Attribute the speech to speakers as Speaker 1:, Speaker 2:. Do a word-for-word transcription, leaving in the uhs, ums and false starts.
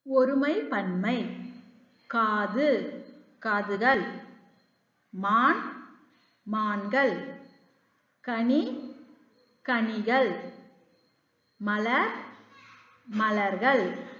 Speaker 1: ஒருமை பன்மை காது காதுகள், மான் மான்கள், கனி கனிகள், மலர் மலர்கள்.